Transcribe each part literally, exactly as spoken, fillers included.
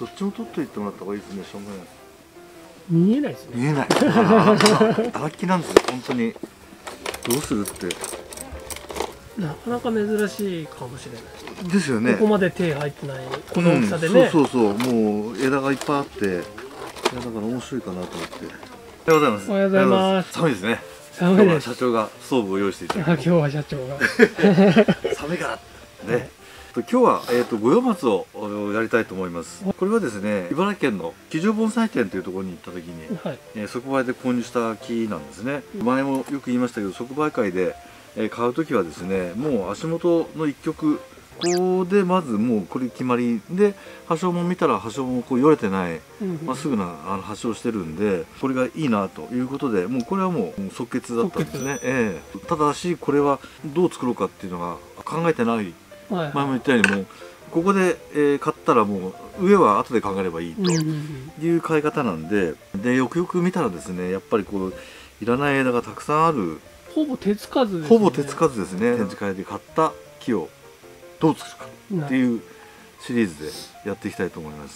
どっちも取っといてもらった方がいいですね、正面。 見えないですね。 見えない。楽器なんですよ、本当に。どうするって。 なかなか珍しいかもしれない。 ですよね。 ここまで手入ってない、この大きさでね。 うん、そうそうそう、もう枝がいっぱいあって、いやだから面白いかなと思って。おはようございます。 おはようございます。 寒いですね。 寒いです。 社長がストーブを用意していた。 今日は社長が。 寒いからね。今日は、えー、と五葉松をやりたいと思います。これはですね、茨城県の木城盆栽店というところに行った時に、はい、えー、即売で購入した木なんですね。前もよく言いましたけど、即売会で、えー、買う時はですね、もう足元の一曲ここでまずもうこれ決まりで、葉章も見たら葉章もこうよれてないまっすぐなあの葉章してるんで、これがいいなということで、もうこれはもう即決だったんですね。えー、ただしこれはどう作ろうかっていうのが考えてない。前も言ったように、もうここで、えー、買ったらもう上は後で考えればいいという買い方なんで、でよくよく見たらですね、やっぱりこういらない枝がたくさんある。 ほぼ手つかずですね。 ほぼ手つかずですね。展示会で買った木をどう作るかっていうシリーズでやっていきたいと思います。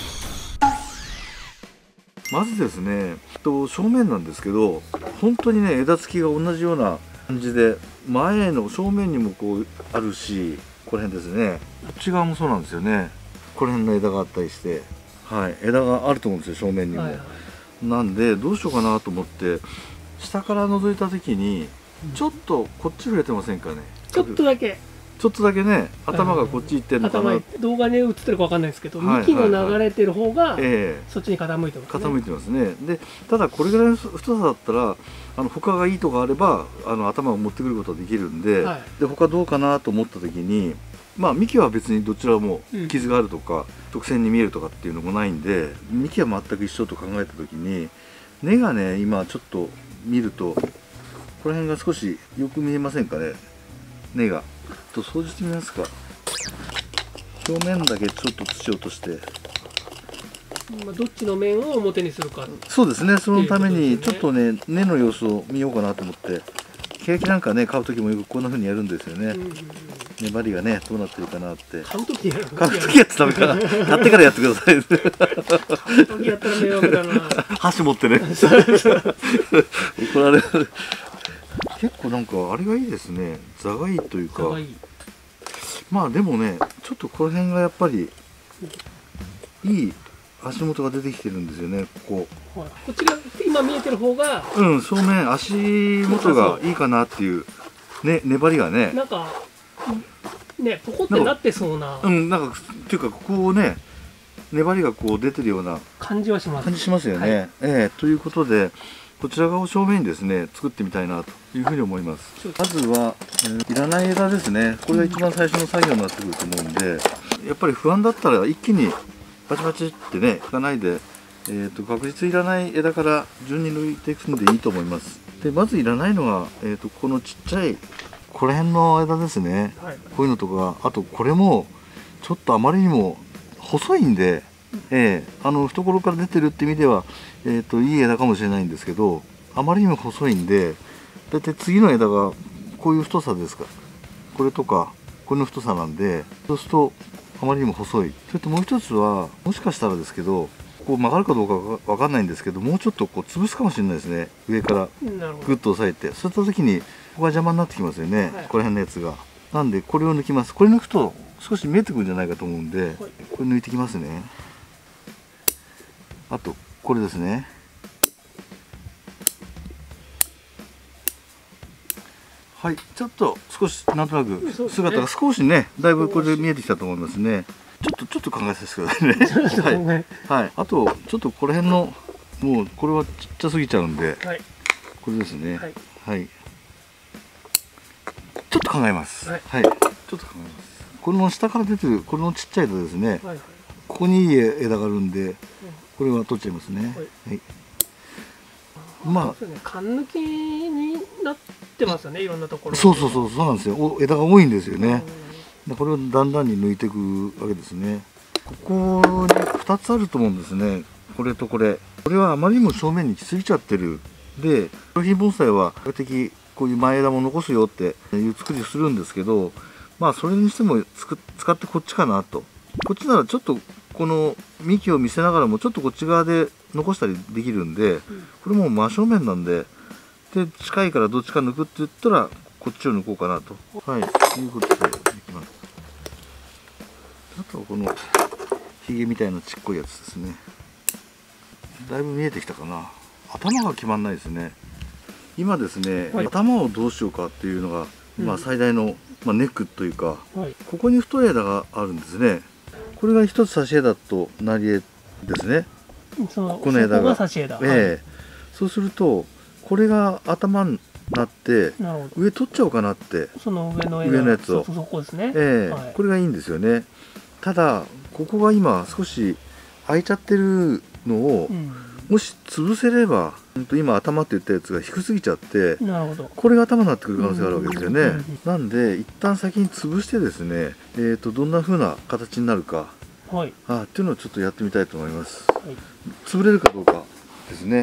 まずですね、正面なんですけど、本当にね、枝付きが同じような感じで、前の正面にもこうあるし、この辺ですね、こっち側もそうなんですよね。この辺の枝があったりして、はい、枝があると思うんですよ、正面にも。はいはい、なんでどうしようかなと思って、下から覗いた時にちょっとこっち触れてませんかね。 ちょっとだけちょっとだけね、頭がこっち行ってるのかな。 頭、動画に映ってるかわかんないですけど、幹の流れてる方がそっちに傾いてますね。 傾いてますね。で、ただこれぐらいの太さだったら、あの他がいいとこあれば、あの頭を持ってくることができるんで、はい、で他どうかなと思った時に、まあ幹は別にどちらも傷があるとか、うん、直線に見えるとかっていうのもないんで、幹は全く一緒と考えた時に、根がね、今ちょっと見ると、この辺が少しよく見えませんかね、根が。と掃除してみますか。表面だけちょっと土を落として、 どっちの面を表にするか。 そうですね。そのためにちょっとね、根の様子を見ようかなと思って、ケヤキなんかね買う時もよくこんな風にやるんですよね。うんうんうん、粘りがねどうなってるかなって。 買う時やる。 買う時やってダメかな。買ってからやってください。 買う時やったら迷惑だな。箸持ってね。怒られる。結構なんかあれがいいですね。座がいいというか。まあでもね、ちょっとこの辺がやっぱりいい足元が出てきてるんですよね。ここ。 はい、こっちが今見えてる方が。 うん、正面足元がいいかなっていうね、粘りがね。 なんかね、ポコってなってそうな。 うん、なんかっていうかここをね、粘りがこう出てるような感じはします。 感じしますよね。はい、えー、ということで。こちら側を正面にですね作ってみたいなというふうに思います。まずは、えー、いらない枝ですね。これが一番最初の作業になってくると思うんで、やっぱり不安だったら一気にバチバチってねいかないで、えー、と確実いらない枝から順に抜いていくんでいいと思います。でまずいらないのが、えー、とこのちっちゃいこの辺の枝ですね。はい、こういうのとか、あとこれもちょっとあまりにも細いんで。えー、あの懐から出てるって意味では、えー、といい枝かもしれないんですけど、あまりにも細いんで、だいたい次の枝がこういう太さですか、これとかこれの太さなんで、そうするとあまりにも細い。それともう一つは、もしかしたらですけど、こう曲がるかどうかわかんないんですけど、もうちょっとこう潰すかもしれないですね。上からグッと押さえて、そういった時にここが邪魔になってきますよね、はい、この辺のやつが。なんでこれを抜きます。これ抜くと少し見えてくるんじゃないかと思うんで、はい、これ抜いてきますね。あとこれですね。はい、ちょっと少しなんとなく姿が少しね、だいぶこれで見えてきたと思いますね。ちょっとちょっと考えさせてくださいね。はい、はい、あとちょっとこの辺のもうこれはちっちゃすぎちゃうんで、はい、これですね。はい、はい、ちょっと考えます。はい、はい、ちょっと考えます。この下から出てるこのちっちゃい枝ですね。はいはい、ここにいい枝があるんで。これは取っちゃいますね。はい。まあ、 缶抜きになってますよね。いろんなところ。 そうそうそうそうなんですよ。枝が多いんですよね。これをだんだんに抜いていくわけですね。ここにふたつあると思うんですね。これとこれ。これはあまりにも正面に来すぎちゃってる。で、商品盆栽は比較的こういう前枝も残すよっていう作りをするんですけど、まあそれにしてもつく使ってこっちかなと。こっちならちょっとこの幹を見せながらもちょっとこっち側で残したりできるんで、これもう真正面なんで、で近いからどっちか抜くって言ったらこっちを抜こうかなと、はい、ということでできます。あとはこのひげみたいなちっこいやつですね。だいぶ見えてきたかな。頭が決まんないですね。今ですね、はい、頭をどうしようかっていうのが、うん、まあ最大の、まあ、ネックというか、はい、ここに太い枝があるんですね。これが一つ差し枝となり枝ですね。 そのこの枝が差し枝、 ええ、はい、そうするとこれが頭になって上取っちゃおうかなって、 その上の枝、 上のやつを、 そこですね、 ええ、はい、これがいいんですよね。ただここが今少し空いちゃってるのを、うん、もし潰せれば、今頭って言ったやつが低すぎちゃって、なるほど、これが頭になってくる可能性があるわけですよね。なんで一旦先に潰してですね、えー、とどんな風な形になるか、はい、あっていうのをちょっとやってみたいと思います。はい、潰れるかどうかですね。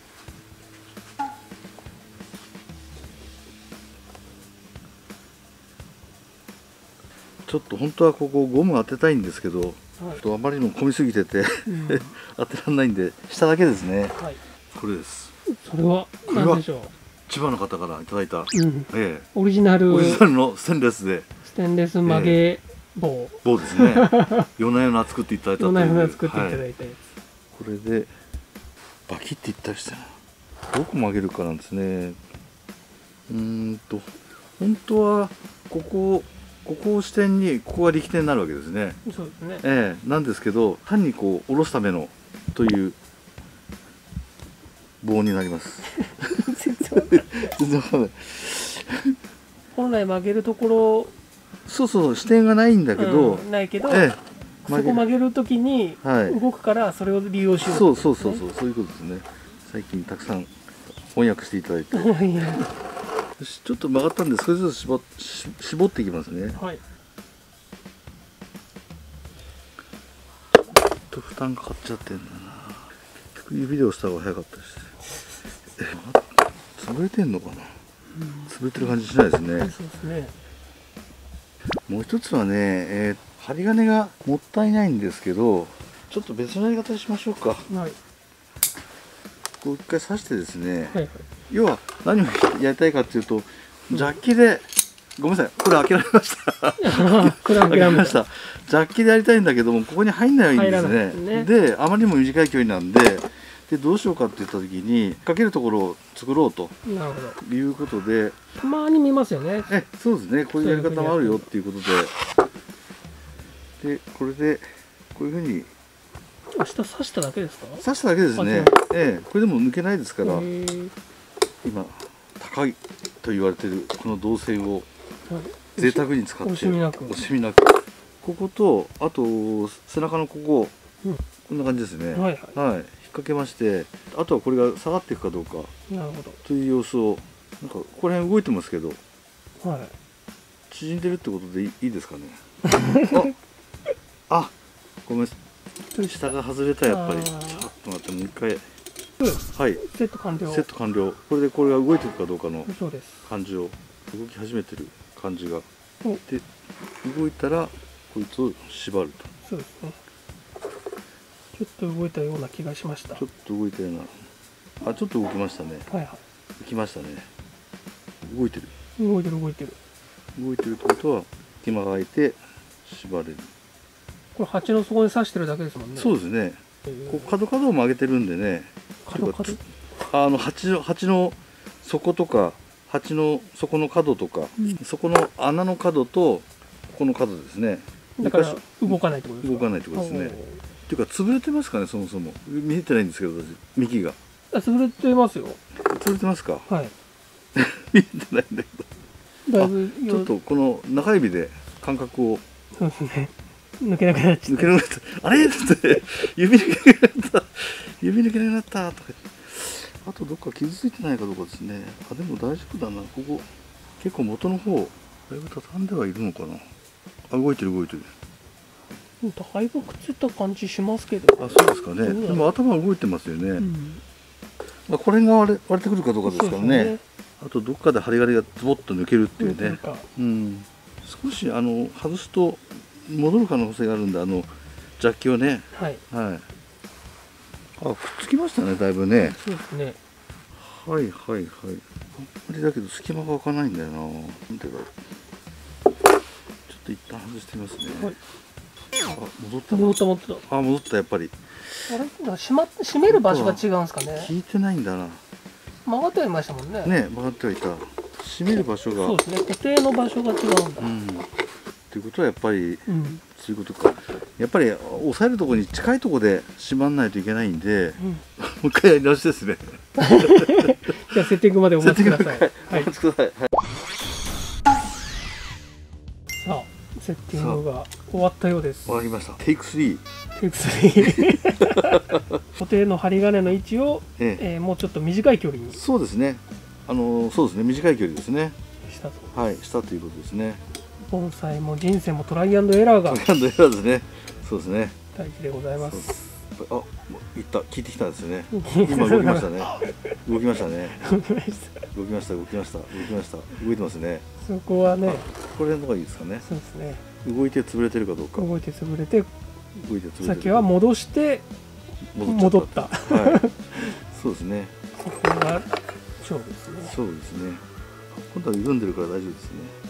ちょっと本当はここゴム当てたいんですけど、はい、あまりにも混みすぎてて、うん、当てられないんで下だけですね。はい、これです。 それは何でしょう。 千葉の方からいただいた、うん、ええ、 オリジナルオリジナルのステンレスでステンレス曲げ棒、 ええ、棒ですね。夜な夜な作っていただいたという。 夜な夜な作っていただいたやつ、はい、 これでバキっていったりしてどこ曲げるかなんですね。うーんと本当はここここを支点にここが力点になるわけですね。 そうですね。 ええ、なんですけど単にこう下ろすためのという棒になります。全然わかんない。 本来曲げるところ、 そうそう支点がないんだけど、 うん、ないけど、ええ、そこ曲げるときに動くからそれを利用しよう、ね、 そうそうそうそうそういうことですね。最近たくさん翻訳していただいて。よし、ちょっと曲がったんで少しずつ絞し絞っていきますね。はい。ちょっと負担かかっちゃってんだな。指で押した方が早かったです。え、潰れてんのかな。うん、潰れてる感じしないですね。そうですね。もう一つはね、えー、針金がもったいないんですけど、ちょっと別のやり方にしましょうか。はい。こう一回刺してですね。はいはい、要は何をやりたいかっていうと、ジャッキで、ごめんなさい、これ開けられました。これ開けられました。ジャッキでやりたいんだけども、ここに入んないようにですね。で、あまりにも短い距離なんで、でどうしようかって言った時にかけるところを作ろうということで、 たまに見ますよね。 え、そうですね。こういうやり方もあるよっていうことで、でこれでこういうふうに。 明日刺しただけですか？ 刺しただけですね。ええ、これでも抜けないですから。今高いと言われているこの銅線を贅沢に使って惜しみなく、惜しみなくこことあと背中のここ、うん、こんな感じですね。はい、はい、はい、引っ掛けまして、あとはこれが下がっていくかどうかなるほどという様子を、なんかここら辺動いてますけど、はい、縮んでるってことでいいですかね。ああ、ごめんなさい、下が外れた。やっぱりちょっと待って、もう一回。はい、 セット完了。 セット完了。これでこれが動いていくかどうかの感じを、動き始めてる感じがで、動いたらこいつを縛ると。そうですね。 ちょっと動いたような気がしました。 ちょっと動いたような、あ、ちょっと動きましたね。はいはい。動きましたね。動いてる。 動いてる動いてる。 動いてるってことは隙間が空いて縛れる。 これ鉢の底に刺してるだけですもんね。 そうですね。こう角角を曲げてるんでね。角角。あの鉢の鉢の底とか鉢の底の角とか、うん、そこの穴の角とここの角ですね。 だから動かないってことですか？ 動かないってことですね。っていうか潰れてますかね、そもそも。見えてないんですけど私、幹が。 あ、潰れてますよ。 潰れてますか？はい。見えてないんだけど。だいぶちょっとこの中指で感覚を。 そうですね。抜けなくなっちゃった。抜けなくなった。あれって指抜けなくなった。指抜けなくなったとか。あとどっか傷ついてないかどうかですね。あ、でも大丈夫だな。ここ結構元の方だいぶ畳んではいるのかな。あ、動いてる動いてる。 だいぶくっついた感じしますけど。 あ、そうですかね。でも頭動いてますよね。うん、まあこれが割れ割れてくるかどうかですからね。ね、あとどっかで針金がズボッと抜けるっていうね。うん。少しあの外すと戻る可能性があるんで、あのジャッキをね、 はい、 はい、あ、くっつきましたね、だいぶね。 そうですね。 はいはいはい。あんまりだけど隙間が開かないんだよな。なんでだろう。ちょっと一旦外してみますね。はい、あ、戻った戻った戻った。 あ、戻った、やっぱり。 あれ、閉ま閉める場所が違うんですかね。 効いてないんだな。 曲がってはいましたもんね。 ね、曲がってはいた。閉める場所が。 そうですね。固定の場所が違うんだ。 うん。ということはやっぱり、 うん、 そういうことか。やっぱり押さえるところに近いところで閉まらないといけないんで、うん、もう一回やり直しですね。 じゃあセッティングまでお待ちください。 はい、お待ちください。はい、 さあ、セッティングが終わったようです。 終わりました。テイクスリー。 テイクスリー。固定の針金の位置を、えええー、もうちょっと短い距離に。 そうですね。あのそうですね。短い距離ですね。 したと。 はい、したということですね。 盆栽も人生もトライアンドエラーが。 トライアンドエラーですね。そうですね。 大事でございます。 あ、いった、聞いてきたんですよね。今動きましたね。動きましたね。動きました。動きました。動きました。動きました。動いてますね。 そこはね。 これの方がいいですかね。 そうですね。 動いて潰れてるかどうか。 動いて潰れて。 動いて潰れて。 先は戻して。戻った。はい。 そうですね。 ここが勝負ですね。 そうですね。今度は緩んでるから大丈夫ですね。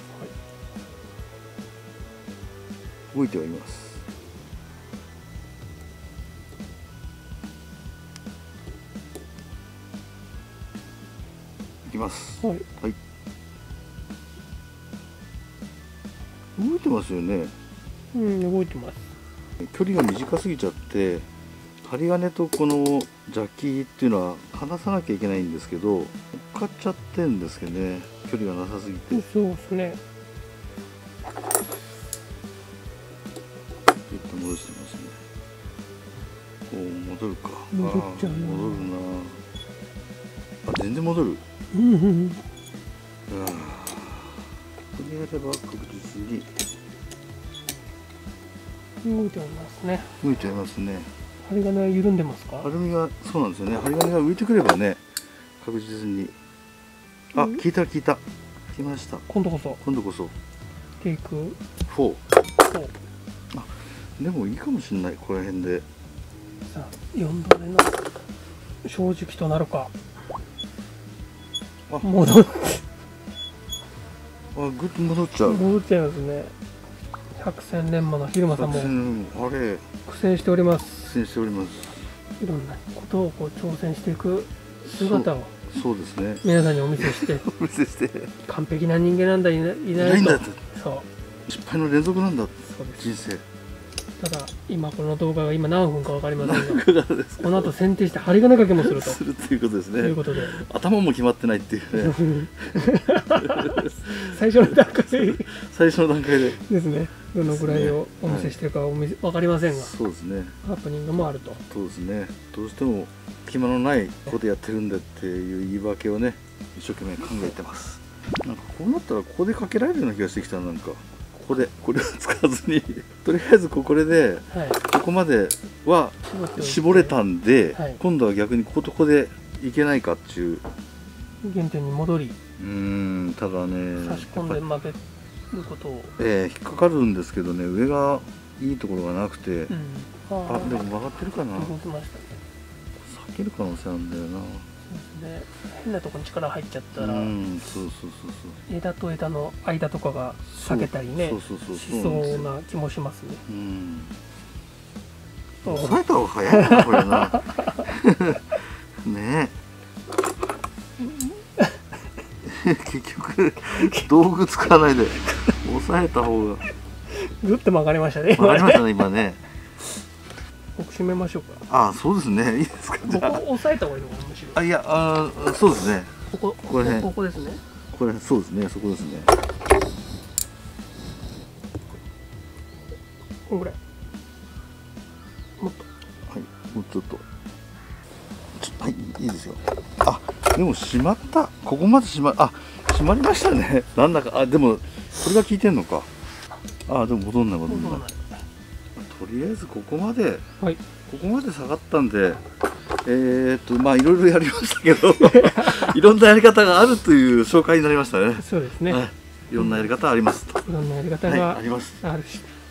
動いてはいます。いきます。はい。はい。動いてますよね。 うん、動いてます。 距離が短すぎちゃって、針金とこのジャッキっていうのは離さなきゃいけないんですけど、乗っかっちゃってんですけどね。距離がなさすぎて。 そうですね。 戻してますね。おお、戻るか。 戻っちゃうな。 戻るな。あ、全然戻る。 うんうん。 ああ。これやれば確実に。 動いておりますね。 動いておりますね。 針金は緩んでますか。 アルミが、そうなんですよね。針金が浮いてくればね、確実に。あ、効いた効いた。来ました。 今度こそ。 今度こそ。 テイク。 フォー。あ、でもいいかもしれない、ここら辺で。 さあ、よんどめの正直となるか。あ、戻って。 あ、ぐっと戻っちゃう。 戻っちゃいますね。百戦錬磨の蛭間さんも。 あれ。 苦戦しております。 苦戦しております。 いろんなことをこう挑戦していく姿を。 そうですね。 皆さんにお見せして。 お見せして。 完璧な人間なんだいないないと。そう。 失敗の連続なんだ。人生。 ただ今この動画が今何分か分かりませんが、この後剪定して針金掛けもすると。 するということですね。 ということで、 頭も決まってないっていうね。 最初の段階最初の段階でですね。どのぐらいをお見せしてるかお見せ分かりませんが、 そうですね。 ハプニングもあると。 そうですね。どうしても隙間のないことやってるんだっていう言い訳をね、一生懸命考えてます。なんかこうなったらここでかけられるような気がしてきた。なんかここでこれを使わずにとりあえずこれで、はい、ここまでは絞れたんで、はい、今度は逆にこことここでいけないかっていう原点に戻り、 うーん、ただね、 差し込んで曲げることを、 ええ、引っかかるんですけどね、上がいいところがなくて、うん、あ、でも曲がってるかな、 動きましたね。 避ける可能性あるんだよな。 そうですね、変なところに力入っちゃったら、うん、そうそうそうそう、枝と枝の間とかが裂けたりね、しそうな気もしますね。うん、 抑えた方が早いなこれな。ねえ。結局道具使わないで押さえた方がグッと曲がりましたね。 曲がりましたね今ね。 ここ締めましょうか。 ああ、そうですね。いいですか。 ここ押さえた方がいいのかな、むしろ。 あ、いや、あ、そうですね。 ここ、ここここですね。 これ、そうですね。そこですね。 こんぐらい。もっと。 はい、もうちょっと。ちょはい、いいですよ。あ、でも閉まった。ここまで閉ま、あ、閉まりましたね。なんだか、あ、でも、これが効いてんのか。あ、でも戻んない、戻んない。とりあえずここまで、はい、ここまで下がったんで、えー、っとまあいろいろやりましたけどいろんなやり方があるという紹介になりましたね。 そうですね、はい、 いろんなやり方ありますと、 いろんなやり方があります。あるし、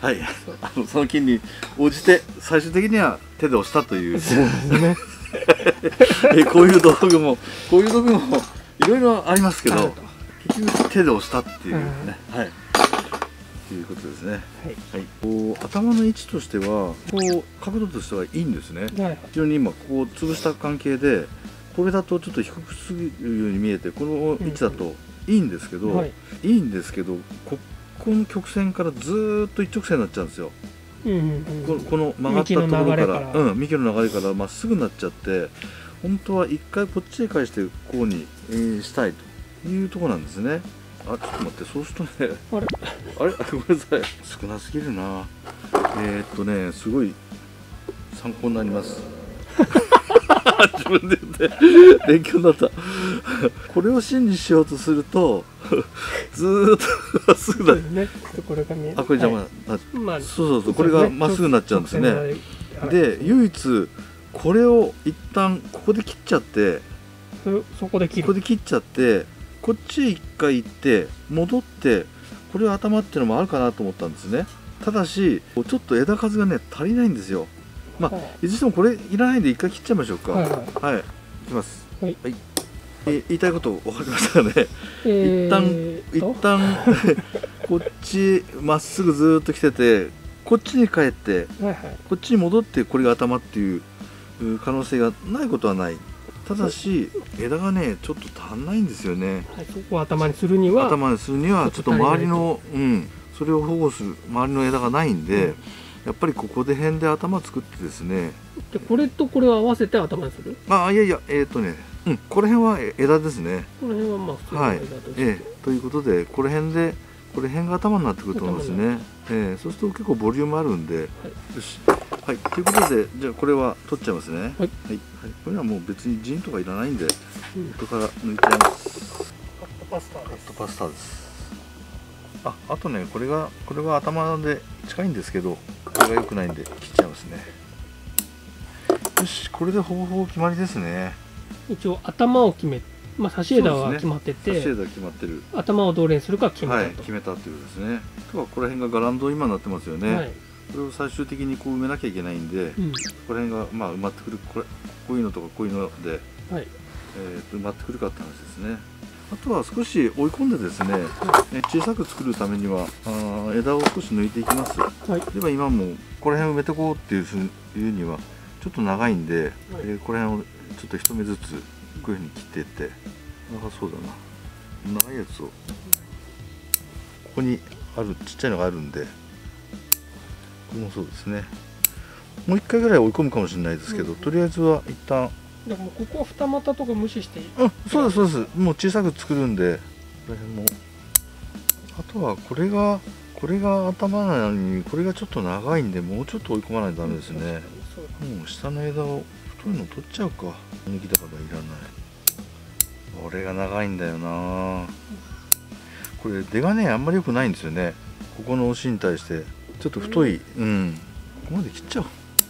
はい、あのその金に応じて最終的には手で押したというそうですねえこういう道具もこういう道具もいろいろありますけど、結局手で押したっていうね、うん、はいということですね。はい、はい、こう頭の位置としてはこう角度としてはいいんですね。はい、非常に今ここを潰した関係でこれだとちょっと低くすぎるように見えてこの位置だといいんですけど、うん、はい、いいんですけどここの曲線からずーっと一直線になっちゃうんですよ。この曲がったところからうん幹の流れからまっすぐになっちゃって本当は一回こっちへ返してこうに、えー、したいというところなんですね。あ、ちょっと待って、そうするとねあれあれごめんなさい、少なすぎるな。えー、っとねすごい参考になります自分で言って勉強になったこれを真にしようとするとずーっとまっすぐだね。これが見える。あ、これ邪魔だ、はい、そうそうそう、これがまっすぐになっちゃうんですね。で唯一これを一旦ここで切っちゃってそこで切るここで切っちゃってこっちへ一回行って戻ってこれは頭っていうのもあるかなと思ったんですね。ただしちょっと枝数がね足りないんですよ。まあ、はい、いずれにしてもこれいらないんで一回切っちゃいましょうか。はい、はいはい、いきます。はい、はい、え言いたいこと分かりましたかね。えー、一旦一旦こっちまっすぐずーっと来ててこっちに帰って、はいはい、こっちに戻ってこれが頭っていう可能性がないことはない。ただし枝がねちょっと足んないんですよね。はい、 そこを頭にするには頭にするにはちょっと周りのうんそれを保護する周りの枝がないんで、うん、やっぱりここで辺で頭作ってですね。 でこれとこれを合わせて頭にする？ あいやいやえっ、ー、とねうんこの辺は枝ですね。 この辺はまあ普通の枝として、はい、 えー、ということでこの辺でこれ辺が頭になってくると思うんですね。えー、そうすると結構ボリュームあるんで、はい、よしはいということでじゃあこれは取っちゃいますね。はい、はいはい、これはもう別にジンとかいらないんで元から抜いちゃいます。 カットパスタです。 カットパスタです。ああとねこれがこれは頭で近いんですけどこれが良くないんで切っちゃいますね。よしこれでほぼほぼ決まりですね。 一応頭を決めまあ差し枝は決まってて、 差し枝決まってる。 頭をどれにするか決めたと、はい、 決めたというですね。とはこの辺がガランド今になってますよね。はい、これを最終的にこう埋めなきゃいけないんで、うん、この辺がまあ埋まってくるこれこういうのとかこういうので、はい、えー、と埋まってくるかって話ですね。あとは少し追い込んでですね、ね小さく作るためにはあ枝を少し抜いていきます。はい、では今もこの辺を埋めていこうっていうふうにはちょっと長いんで、はい、えー、この辺をちょっと一目ずつこういうふうに切っていって長そうだな長いやつをここにあるちっちゃいのがあるんでこれもそうですね。もう一回ぐらい追い込むかもしれないですけど、うん、とりあえずは一旦でもここは二股とか無視していい？ うん、そうですそうです。もう小さく作るんでこれもあとはこれがこれが頭なのにこれがちょっと長いんでもうちょっと追い込まないとダメですね。もう下の枝を太いの取っちゃうか。抜きだからいらない。これが長いんだよな。これ出がねあんまり良くないんですよね。ここの押しに対してちょっと太い、うん、ここまで切っちゃおう。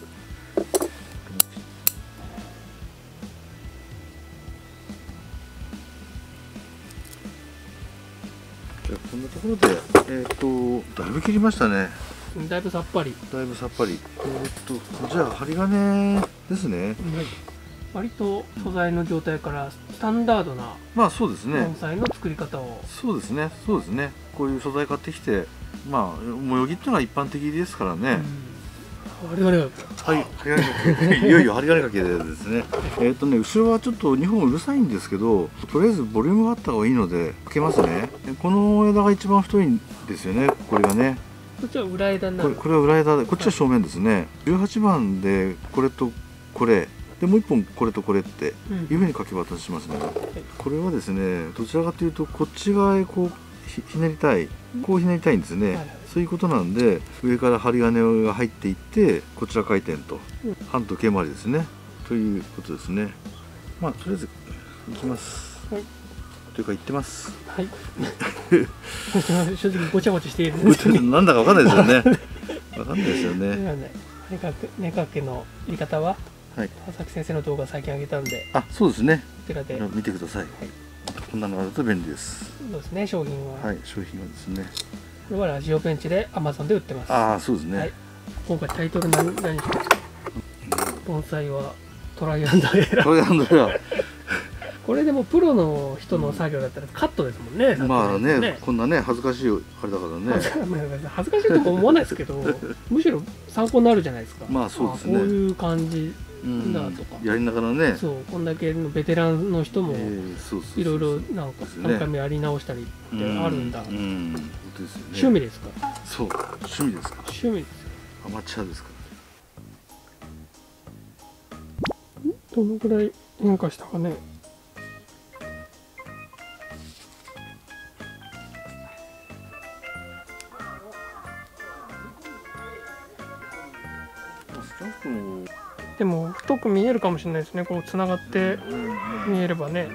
じゃあこんなところでえっ、ー、とだいぶ切りましたね。 だいぶさっぱり。だいぶさっぱり。えっ、ー、とじゃあ針金ですね。はい、 割と素材の状態からスタンダードなまあそうですね盆栽の作り方をそうですねそうですねこういう素材買ってきてまあ模様木っていうのは一般的ですからね。 針金がはい針金かけいよいよ針金かけでですねえっとね後ろはちょっとにほんうるさいんですけどとりあえずボリュームがあった方がいいのでかけますね。この枝が一番太いんですよねこれがね。 こっちは裏枝になる。 これこれは裏枝でこっちは正面ですね。じゅうはちばんでこれとこれでもう一本これとこれっていうふうに書き渡しますね。うん、これはですねどちらかというとこっち側へこう ひ, ひねりたいこうひねりたいんですね。はいはい、そういうことなんで上から針金が入っていってこちら回転と、うん、半時計回りですねということですね。まあとりあえずいきます。はい、というか言ってます。はい。 正直ごちゃごちゃしているんですけど、 なんだかわかんないですよね。わかんないですよね。 根掛け根掛けの入り方は。はい、川崎先生の動画最近上げたんで、 あ、そうですね。こちらで見てください。はい、こんなのあると便利です。 そうですね、商品は。 はい、商品はですね。 これはラジオベンチで アマゾン で売ってます。 ああ、そうですね。はい、 今回タイトル何何しますか？盆栽はトライアンドエラー。 トライアンドエラー。 これでもプロの人の作業だったらカットですもんね。 まあね、こんなね恥ずかしいあれだからね。 恥ずかしいとか思わないですけど、むしろ参考になるじゃないですか。 まあそうですね。 こういう感じだとか。 やりながらね。 そう、こんだけのベテランの人もいろいろなんか何回もやり直したりってあるんだ。趣味ですか？ そう、趣味ですか。 趣味です。 アマチュアですか。 どのくらい変化したかね。でも太く見えるかもしれないですね。こうつながって見えればね。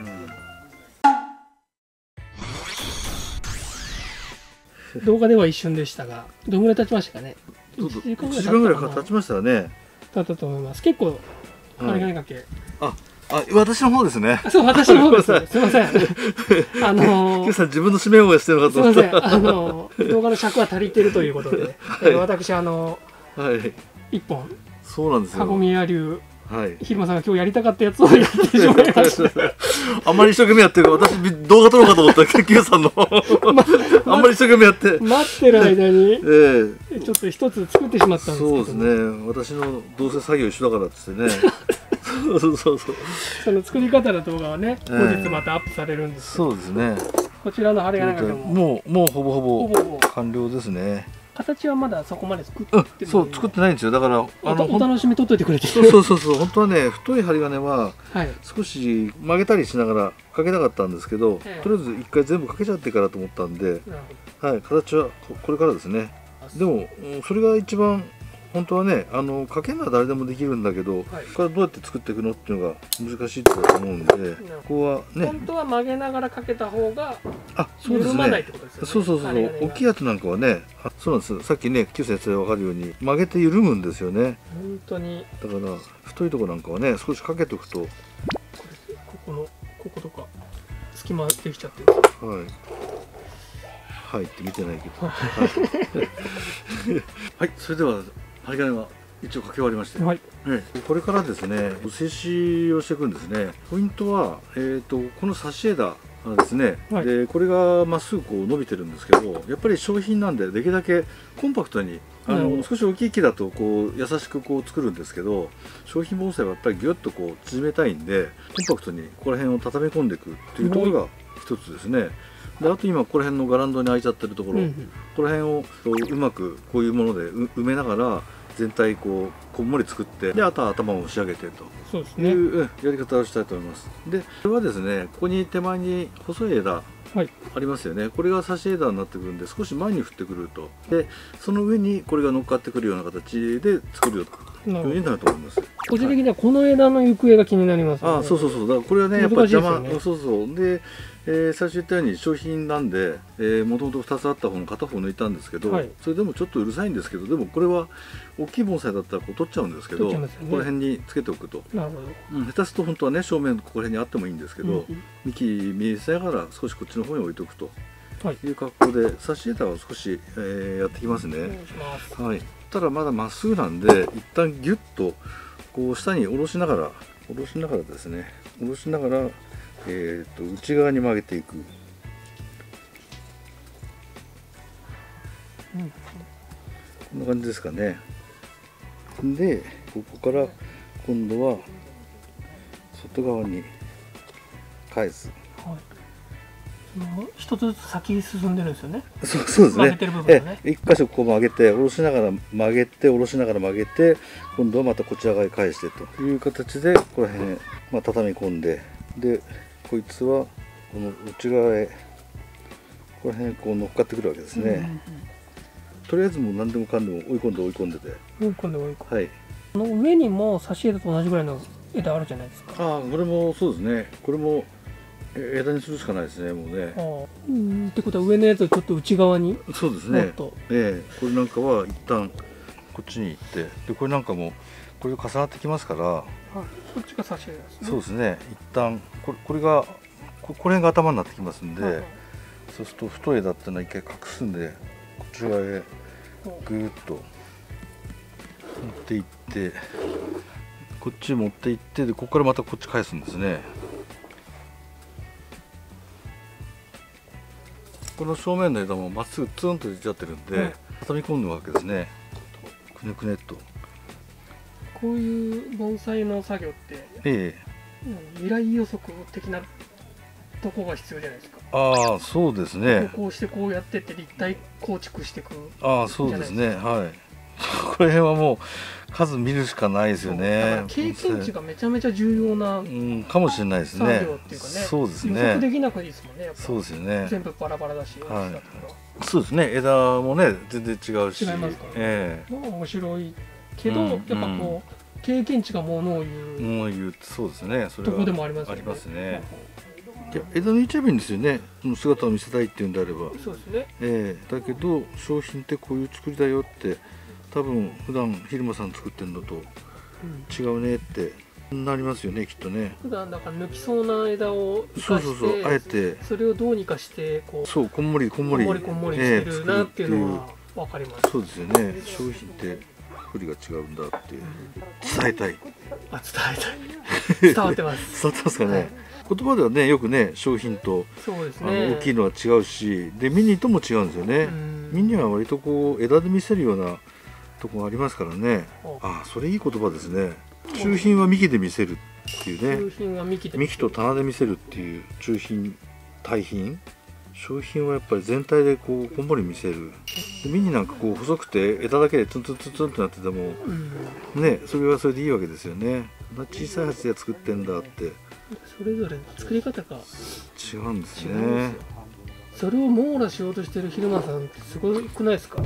動画では一瞬でしたが、どのぐらい経ちましたかね。 いちじかんぐらい経ちましたね。 経ったと思います。結構針金掛け。 あ、あ、私の方ですね。 そう、私の方です。すみません。あのー、さん自分の指名をしてるのかと思った。 すみません。あのー、動画の尺は足りているということで、はい、私あのー、はい、一本。 そうなんですよ。 かごみや流。 はい。 ひるまさんが今日やりたかったやつをやってしまいました。 あんまり一生懸命やってるから、私動画撮ろうかと思ったら、Q さんの。あんまり一生懸命やって。 待ってる間に。 ええ。ちょっと一つ作ってしまったんですけど。 そうですね。私のどうせ作業一緒だからっつってね。そうそうそう。 その作り方の動画はね、後日またアップされるんですけど。 そうですね。 こちらの針金掛けも。 もう、もうほぼほぼ完了ですね。 形はまだそこまで作ってそう、作ってないんですよ。だからあのお楽しみ取っといてくれて。 そうそうそうそう。本当はね、太い針金は少し曲げたりしながらかけたかったんですけど、とりあえず一回全部かけちゃってからと思ったんで、はい、形はこれからですね。でもそれが一番本当はね、あのかけるのは誰でもできるんだけど、はい、これどうやって作っていくのっていうのが難しいと思うんで、ここはね、 本当は曲げながらかけた方が緩まないってことですよね。そうそうそうそう、大きいやつなんかはね、あ、そうなんです。さっきね、旧先生で分かるように曲げて緩むんですよね。 本当に。 だから太いところなんかはね、少しかけておくと、これここのこことか隙間できちゃってる。 はい。はいって見てないけど。はい、それでは針金は一応かけ終わりまして、はい、これからですね静止をしていくんですね。ポイントは、えー、とこの挿し枝ですね、はい、でこれがまっすぐこう伸びてるんですけど、やっぱり商品なんでできるだけコンパクトに、あの少し大きい木だとこう優しくこう作るんですけど、商品盆栽はやっぱりギュッとこう縮めたいんで、コンパクトにここら辺を畳み込んでいくっていうところが一つですね。であと今ここら辺のガランドに開いちゃってるところ、うんうん、ここら辺をうまくこういうもので埋めながら全体こうこんもり作って、であとは頭を仕上げてというやり方をしたいと思います。でこれはですね、ここに手前に細い枝ありますよね、はい、これが挿し枝になってくるんで少し前に振ってくると、でその上にこれが乗っかってくるような形で作るよというふうになると思います。 個人的にはこの枝の行方が気になります、ね、 ああそうそうそう、だからこれはねやっぱり邪魔、ね、そうそうで、えー、最初言ったように商品なんで、もともとふたつあった方の片方抜いたんですけど、はい、それでもちょっとうるさいんですけど、でもこれは大きい盆栽だったらこう取っちゃうんですけど、ね、ここら辺につけておくと、なるほど、うん、下手すると本当はね正面ここら辺にあってもいいんですけど、うん、幹見せながら少しこっちの方に置いておくという格好で、挿し枝を少し、えー、やってきますね。お願いします。はい、ただまだまっすぐなんで一旦ギュッとこう下に下ろしながら下ろしながらですね下ろしながら、えー、と内側に曲げていく、うん、こんな感じですかね。でここから今度は外側に返す、はい、 一つずつ先に進んでるんですよね。 そうそうですね。 曲げてる部分ね。 え、一箇所こう曲げて下ろしながら曲げて下ろしながら曲げて、今度はまたこちら側に返してという形でここら辺、まあ、畳み込んで、でこいつはこの内側へここら辺こう乗っかってくるわけですね。うんうんうん、とりあえずもう何でもかんでも追い込んで追い込んでて。 追い込んで追い込んで。 はい。 この上にも挿し枝と同じぐらいの枝あるじゃないですか。 ああ、これもそうですね。これも枝にするしかないですね、もうね。 ああ、うん、ってことは上のやつをちょっと内側に。 そうですね。ええ、これなんかは一旦こっちに行って、でこれなんかもこれと重なってきますから。 あ、こっちが挿し枝ですね。 そうですね。一旦これこれがここれが頭になってきますんで、はいはい、そうすると太い枝っていうのは一回隠すんで、こちらへぐーっと持っていって、こっち持っていって、でここからまたこっち返すんですね。この正面の枝もまっすぐツンと出ちゃってるんで、うん、畳み込むわけですね。くねくねっと。 こういう盆栽の作業って、 ええ、 未来予測的なとこが必要じゃないですか。 ああ、そうですね。 こうしてこうやってって立体構築していく。 ああ、そうですね。はい。これはもう数見るしかないですよね。だから経験値がめちゃめちゃ重要な、 うん、かもしれないですね。 作業っていうかね。 そうですね。 予測できなくていいですもんね。やっぱそうですよね。 全部バラバラだし。 はい。そうですね。枝もね全然違うし。 違いますからね。ええ。面白いけど、 うん、 やっぱこう経験値がものを言う。 ものを言う。そうですね。それはどこでもありますよね。 ありますね。いや、枝抜いちゃえばいいんですよね。姿を見せたいっていうんであれば。 そうですね。 ええ、だけど商品ってこういう作りだよって。多分普段蛭間さん作ってるのと違うねってなりますよね、きっとね。 普段だから抜きそうな枝を生かして、 そうそうそう、あえてそれをどうにかしてこう、 そうこんもりこんもりこんもりこんもりしてるなっていうのは分かります。 そうですよね。商品って振りが違うんだって伝えたい。 あ、伝えたい。伝わってます。 伝わってますかね。はい、言葉ではねよくね商品とそうですね、 大きいのは違うし、でミニとも違うんですよね。ミニは割とこう枝で見せるようなとこがありますからね。ああ、それいい言葉ですね。中品は幹で見せるっていうね。 中品は幹で幹と棚で見せるっていう中品、大品。商品はやっぱり全体でこうこんもり見せる。でミニなんかこう細くて枝だけでツンツンツンツンってなってても、うん、ね、それはそれでいいわけですよね。小さい鉢で作ってんだって。 それぞれの作り方が違うんですね。 それを網羅しようとしてる蛭間さんってすごくないですか？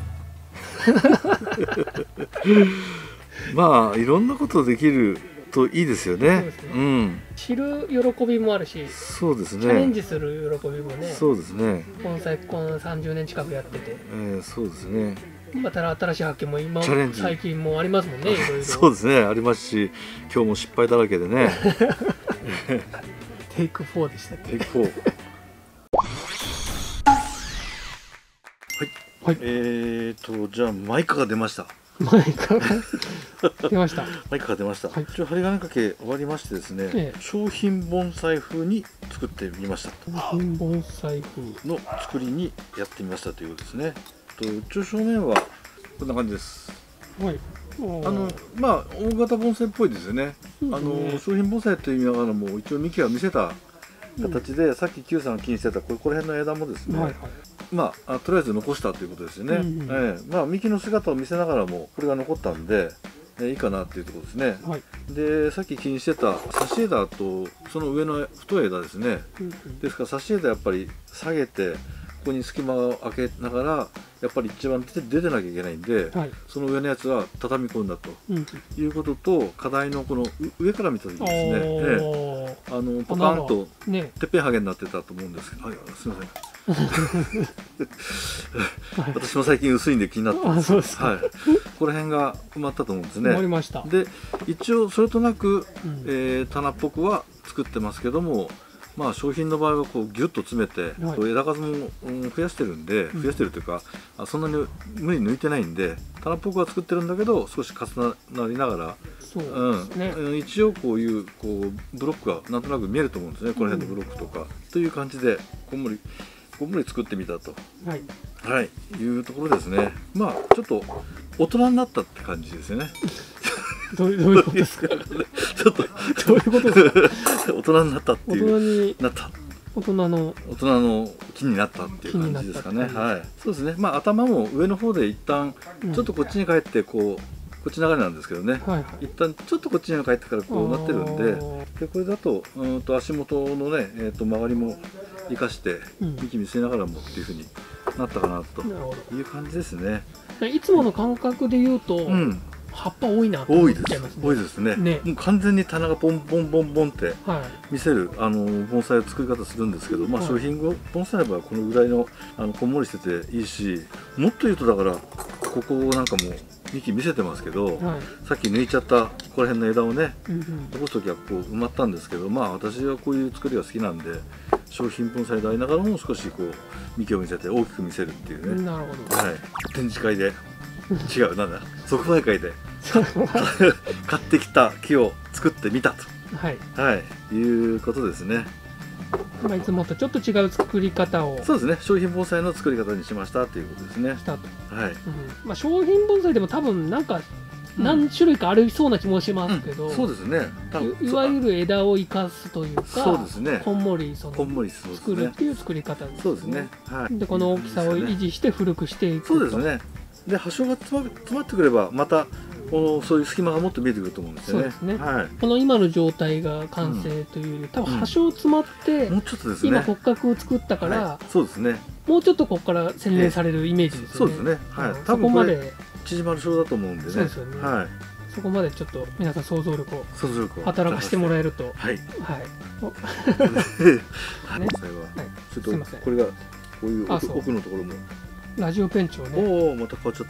まあいろんなことできるといいですよね。うん。 知る喜びもあるし、 そうですね。 チャレンジする喜びもね。 そうですね。 盆栽このさんじゅうねん近くやってて。 えー、そうですね。 また新しい発見も今最近もありますもんね。いろいろ。 そうですね。ありますし、今日も失敗だらけでね。 テイクフォーでしたっけ？ テイクフォー。はい、えーとじゃあマイカが出ました。 マイカが出ました。 マイカが出ました。はい、一応針金掛け終わりましてですね、ええ、商品盆栽風に作ってみました。 商品盆栽風の作りにやってみましたということですね。と一応正面はこんな感じです。 はい。 あのまあ大型盆栽っぽいですよね。うん、あの商品盆栽という意味ながらも一応幹は見せた形で、うん、さっき Q さんが気にしてたこれこの辺の枝もですね。はいはい、まあ、あとりあえず残したということですよね。うんうん、ええ、まあ幹の姿を見せながらもこれが残ったんで、えいいかなっていうところですね。はい、でさっき気にしてた差し枝とその上の太い枝ですね。うんうん、ですから差し枝やっぱり下げてここに隙間を空けながらやっぱり一番出て出てなきゃいけないんで、はい、その上のやつは畳み込んだと、うん、いうことと課題のこの上から見た時ですね、ええ、あのポカンとてっぺんはげになってたと思うんですけど、はい、すみません。私も最近薄いんで気になってます。はい、ここら辺が埋まったと思うんですね。 埋まりました。 で一応それとなく、うん、えー、棚っぽくは作ってますけども、まあ商品の場合はこうギュッと詰めて、はい、枝数も、うん、増やしてるんで、増やしてるというか、うん、そんなに無理抜いてないんで棚っぽくは作ってるんだけど少し重なりながら、そうですね、うん、一応こういうこうブロックがなんとなく見えると思うんですね、この辺のブロックとか、うん、という感じでこんもりこんもり作ってみたと、はい、はい、いうところですね。まあちょっと大人になったって感じですよね。 どういうどういうことですか。ちょっとどういうことですか。 大人になったっていう。 大人になった。 大人の大人の木になったっていう感じですかね。はい。そうですね。まあ頭も上の方で一旦ちょっとこっちに帰ってこう、うん、こっち流れなんですけどね。はいはい、一旦ちょっとこっちに帰ってからこうなってるんで、でこれだとうんと足元のねえっと曲がりも生かして幹見せながらもっていう風になったかなという感じですね。 いつもの感覚で言うと。うん、葉っぱ多いなと思っちゃいますね。多いですね。 ね、 もう完全に棚がボンボンボンボンって見せる、はい、あの盆栽の作り方するんですけど、まあ商品盆栽の場合はこのぐらいのあのこんもりしてていいし、もっと言うとだからここなんかも幹見せてますけど、はい、さっき抜いちゃったここら辺の枝をね、うんうん、残す時はこう埋まったんですけど、まあ私はこういう作りが好きなんで商品分細でありながらも少しこう幹を見せて大きく見せるっていうね。 なるほど。 はい、展示会で違うなんだ即売会で買ってきた木を作ってみたと、 はい、 はい、いうことですね。 まあいつもとちょっと違う作り方を、 そうですね、商品盆栽の作り方にしましたということですね。 したと。 はい、 うん、まあ商品盆栽でも多分なんか何種類かありそうな気もしますけど、 うん、そうですね。 い, いわゆる枝を生かすというか、 そうですね。 こんもりそのこんもりそうですね、 作るっていう作り方ですね。 そうですね。はい。 でこの大きさを維持して古くしていくと。 そうですね。で葉鞘が詰ま詰まってくればまたこのそういう隙間がもっと見えてくると思うんですよね。 そうですね。 はい。 この今の状態が完成というより、うん、多分葉鞘詰まって、 もうちょっとですね。 今骨格を作ったから、 はい、そうですね。 もうちょっとここから洗練されるイメージですよね。 そうですね。はい。 うん、そこまで縮まる鞘だと思うんでね。 そうですよね。 はい。 そこまでちょっと皆さん想像力を働かせてもらえると、 はい。 はい。 ね、ちょっとこれがこういう奥のところもラジオペンチをね。 おお、また変わっちゃった。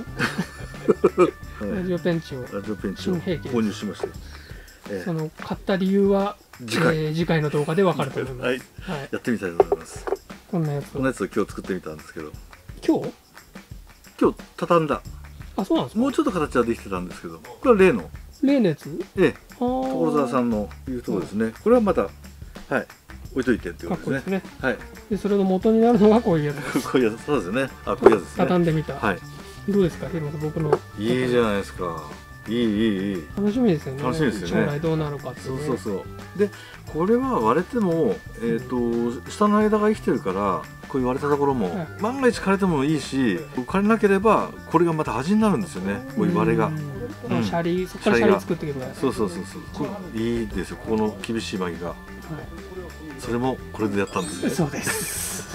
ラジオペンチをラジオペンチを購入しました。 その買った理由は次回次回の動画でわかると思います。はい。 やってみたいと思います。 こんなやつ。 こんなやつを今日作ってみたんですけど。 今日？ 今日畳んだ。 あ、そうなんですか。 もうちょっと形はできてたんですけど、これは例の。 例のやつ？ ええ。所沢さんのいうところですね。これはまたはい置いといてっていうことですね。はい。 でそれの元になるのがこういうやつ。 こういうやつ、そうですね。あ、こういうやつですね。 畳んでみた。 はい。 どうですか、ヒロさん、僕の。 いいじゃないですか。いいいいいい。 楽しみですよね。 楽しみですよね。 将来どうなるかっていう。 そうそうそう。で、これは割れても、えっと下の間が生きてるから、こういう割れたところも万が一枯れてもいいし、枯れなければこれがまた端になるんですよね。こういう割れが。 シャリ、そこからシャリ作っていけば。 そうそうそうそう。いいですよ。ここの厳しい曲げが。それもこれでやったんですね。 そうです。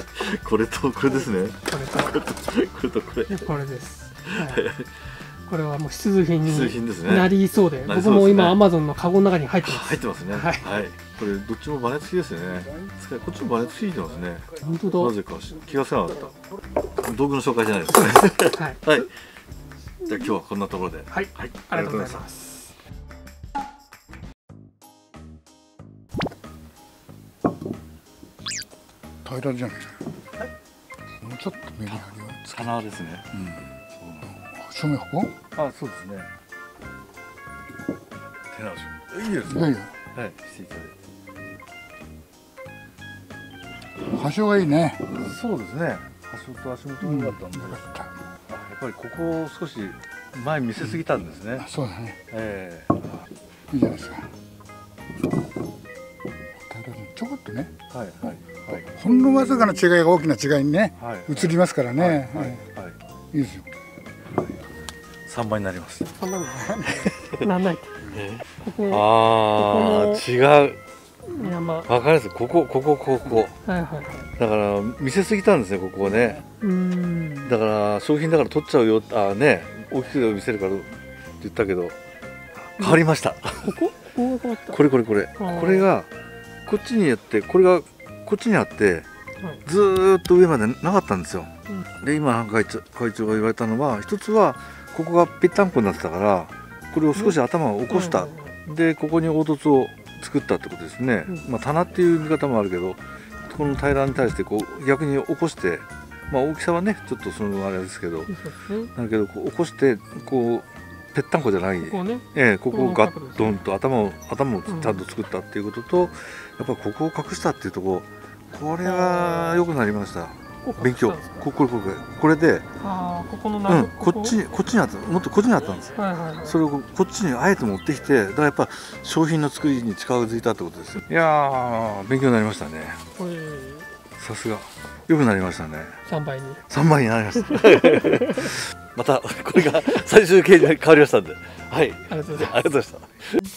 これとこれですね。 これとこれとこれ。 これです。これはもう必需品になりそうで、僕も今アマゾンのカゴの中に入ってます。 入ってますね。はい。これどっちもバネ付きですよね。こっちもバネ付きてますね。 本当だ。 なぜか気がつかなかった。道具の紹介じゃないですね。はい。じゃあ今日はこんなところで。 はい。ありがとうございます。 平らじゃない。もうちょっとメリハリをつけ。 棚ですね。うん。 正面ここ？ あ、そうですね。手直し。いいですね。 いやいや。 はい、していただいて。端がいいね。 そうですね。端と足元が良かったんで。やっぱりここを少し前見せすぎたんですね。 そうだね。 ええ。いいじゃないですか。ちょこっとね。 はいはい。 ほんのわずかな違いが大きな違いにね、移りますからね。いいですよ。 三倍になります。 三倍なんない。 ああ、違う。 山。 わかります。ここ、ここ、ここ。 はいはい。 だから見せすぎたんですね、ここね。だから商品だから取っちゃうよ、あね、大きく見せるからって言ったけど、変わりました。 ここ？ これこれこれ。これがこっちにやって、これがこっちにあって、ずーっと上までなかったんですよ。で、今会長会長が言われたのは、一つはここがぺったんこになってたから、これを少し頭を起こした。で、ここに凹凸を作ったってことですね。まあ棚っていう見方もあるけど、この平らに対してこう逆に起こして、まあ大きさはねちょっとそのあれですけど、だけどこう起こしてこうぺったんこじゃない、ここね、ええ、ここをガッドンと頭を頭をちゃんと作ったっていうことと、やっぱりここを隠したっていうところ、これは良くなりました。勉強。ここれこれこれで、 ああ、ここのうん、こっちにこっちにあった、もっとこっちにあったんですよ。それをこっちにあえて持ってきて、だからやっぱ商品の作りに近づいたってことですよ。いやー、勉強になりましたね。さすが良くなりましたね。 三倍に。 三倍になりました。またこれが最終形に変わりましたんで、はい。 ありがとうございます。 ありがとうございました。